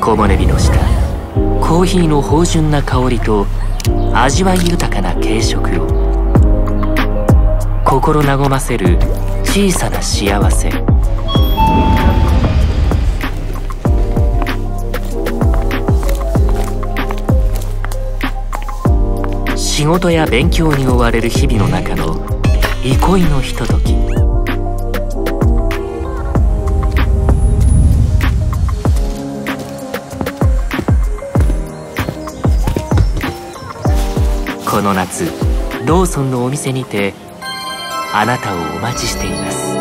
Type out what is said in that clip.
木漏れ日の下、コーヒーの芳醇な香りと味わい豊かな軽食を、心和ませる小さな幸せ。仕事や勉強に追われる日々の中の憩いのひととき。この夏、ローソンのお店にてあなたをお待ちしています。